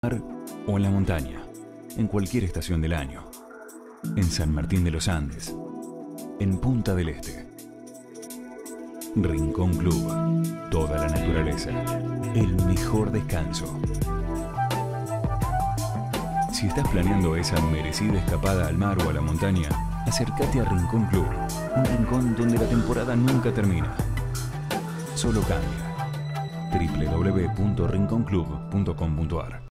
mar o en la montaña, en cualquier estación del año, en San Martín de los Andes, en Punta del Este. Rincón Club, toda la naturaleza, el mejor descanso. Si estás planeando esa merecida escapada al mar o a la montaña, acércate a Rincón Club, un rincón donde la temporada nunca termina. Solo cambia. www.rinconclub.com.ar